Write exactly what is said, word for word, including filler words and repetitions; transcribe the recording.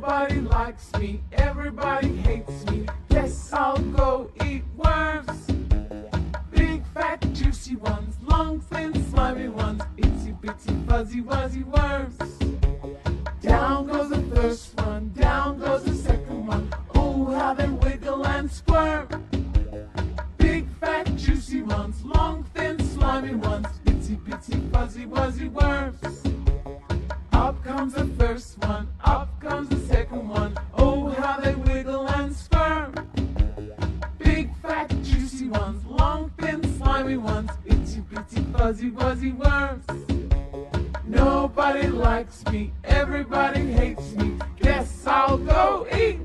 Nobody likes me, everybody hates me. Guess I'll go eat worms. Big, fat, juicy ones, long, thin, slimy ones, itsy bitsy, fuzzy, wuzzy worms. Down goes the first one, down goes the second one. Oh, how they wiggle and squirm. Big, fat, juicy ones, long, thin, slimy ones, itsy bitsy, fuzzy, wuzzy worms. Up comes the first one, up comes the second one. Oh, how they wiggle and squirm. Big, fat, juicy ones, long, thin, slimy ones, itsy bitsy, fuzzy, wuzzy worms. Nobody likes me, everybody hates me. Guess I'll go eat